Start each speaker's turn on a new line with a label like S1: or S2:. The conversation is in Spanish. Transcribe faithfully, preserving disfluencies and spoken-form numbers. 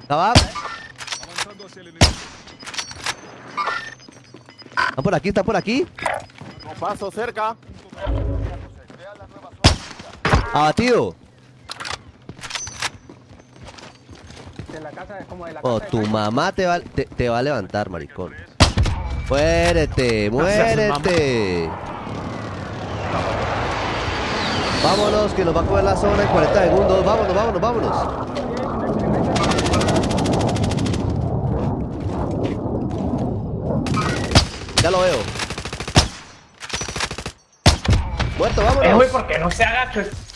S1: Va.
S2: Avanzando hacia el enemigo.
S1: Está por aquí, está por aquí.
S3: Con paso cerca.
S1: Abatido.
S4: De la casa, como de la
S1: Oh,
S4: casa
S1: tu
S4: de
S1: mamá te va, te, te va a levantar, maricón. Muérete, muérete. Vámonos, que nos va a coger la zona en cuarenta segundos. Vámonos, vámonos, vámonos. Ya lo veo. Muerto, vámonos.
S4: Eh, güey, porque no se agacha.